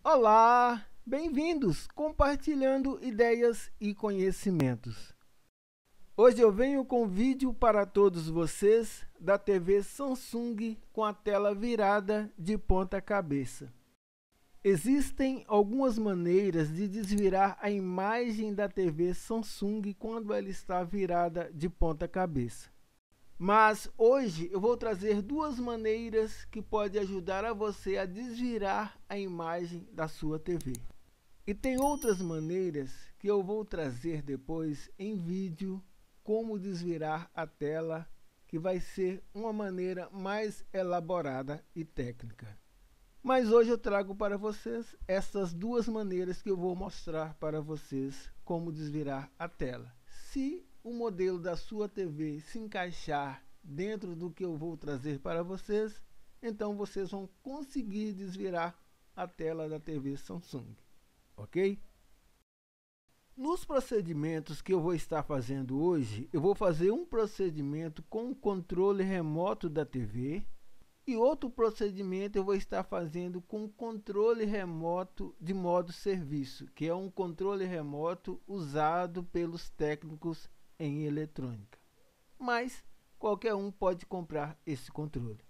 Olá, bem-vindos compartilhando ideias e conhecimentos. Hoje eu venho com vídeo para todos vocês da TV Samsung com a tela virada de ponta cabeça. Existem algumas maneiras de desvirar a imagem da TV Samsung quando ela está virada de ponta cabeça. Mas hoje eu vou trazer duas maneiras que podem ajudar a você a desvirar a imagem da sua TV. E tem outras maneiras que eu vou trazer depois em vídeo, como desvirar a tela, que vai ser uma maneira mais elaborada e técnica. Mas hoje eu trago para vocês essas duas maneiras que eu vou mostrar para vocês como desvirar a tela. Se o modelo da sua TV se encaixar dentro do que eu vou trazer para vocês, então vocês vão conseguir desvirar a tela da TV Samsung, ok? Nos procedimentos que eu vou estar fazendo hoje, eu vou fazer um procedimento com o controle remoto da TV e outro procedimento eu vou estar fazendo com o controle remoto de modo serviço, que é um controle remoto usado pelos técnicos em eletrônica. Mas qualquer um pode comprar esse controle.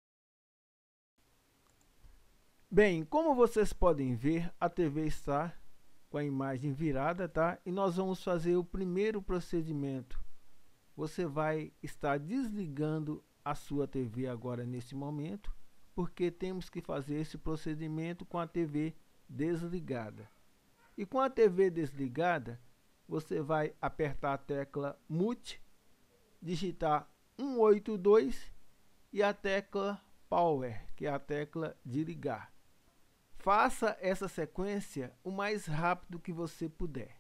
Bem, como vocês podem ver, a TV está com a imagem virada, tá? E nós vamos fazer o primeiro procedimento. Você vai estar desligando a sua TV agora nesse momento, porque temos que fazer esse procedimento com a TV desligada. E com a TV desligada, você vai apertar a tecla Mute, digitar 182 e a tecla Power, que é a tecla de ligar. Faça essa sequência o mais rápido que você puder.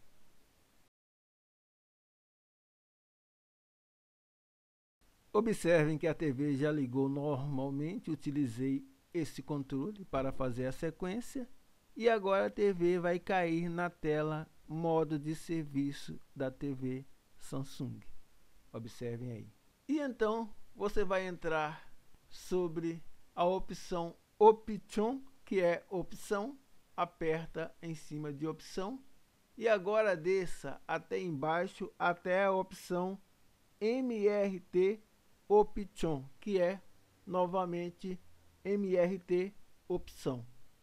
Observem que a TV já ligou normalmente, utilizei esse controle para fazer a sequência e agora a TV vai cair na tela modo de serviço da TV Samsung. Observem aí. E então você vai entrar sobre a opção Option, que é opção, aperta em cima de opção e agora desça até embaixo até a opção MRT Option, que é novamente MRT Opção.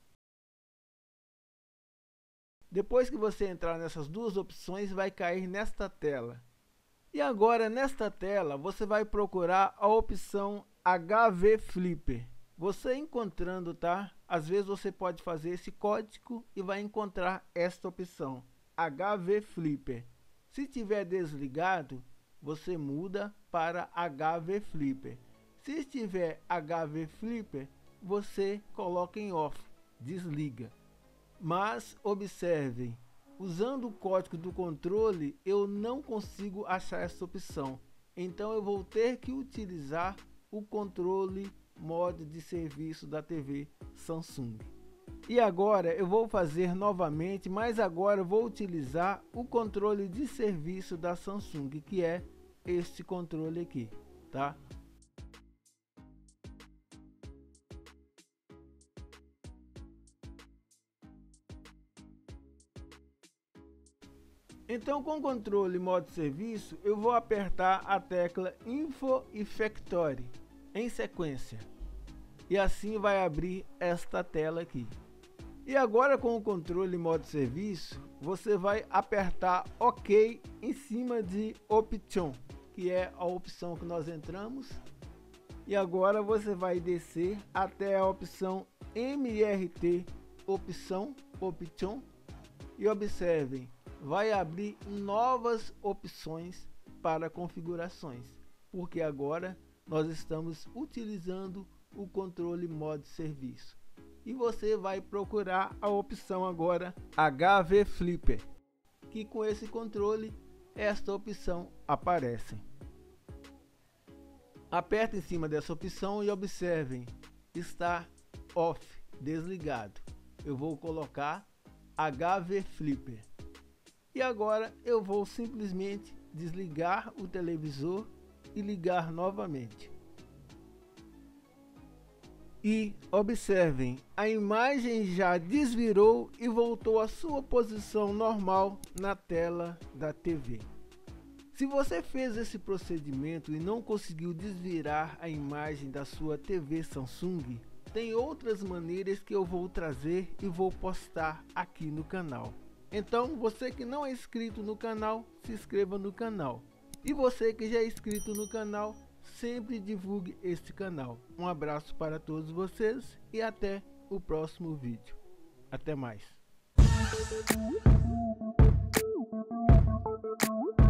Depois que você entrar nessas duas opções, vai cair nesta tela. E agora nesta tela você vai procurar a opção HV Flipper. Você encontrando, tá? Às vezes você pode fazer esse código e vai encontrar esta opção HV Flipper. Se tiver desligado, você muda para HV Flipper. Se estiver HV Flipper, você coloca em off, desliga. Mas observem, usando o código do controle, eu não consigo achar essa opção. Então eu vou ter que utilizar o controle modo de serviço da TV Samsung. E agora eu vou fazer novamente, mas agora eu vou utilizar o controle de serviço da Samsung, que é este controle aqui, tá? Então, com o controle modo serviço, eu vou apertar a tecla Info e Factory em sequência. E assim vai abrir esta tela aqui. E agora com o controle modo serviço, você vai apertar OK em cima de Option, que é a opção que nós entramos. E agora você vai descer até a opção MRT Option e observem, vai abrir novas opções para configurações, porque agora nós estamos utilizando o controle modo serviço. E você vai procurar a opção agora HV Flipper, que com esse controle esta opção aparece. Aperte em cima dessa opção e observem, está off, desligado. Eu vou colocar HV Flipper. E agora eu vou simplesmente desligar o televisor e ligar novamente. E observem, a imagem já desvirou e voltou à sua posição normal na tela da TV. Se você fez esse procedimento e não conseguiu desvirar a imagem da sua TV Samsung, tem outras maneiras que eu vou trazer e vou postar aqui no canal. Então, você que não é inscrito no canal, se inscreva no canal. E você que já é inscrito no canal, sempre divulgue este canal. Um abraço para todos vocês e até o próximo vídeo. Até mais.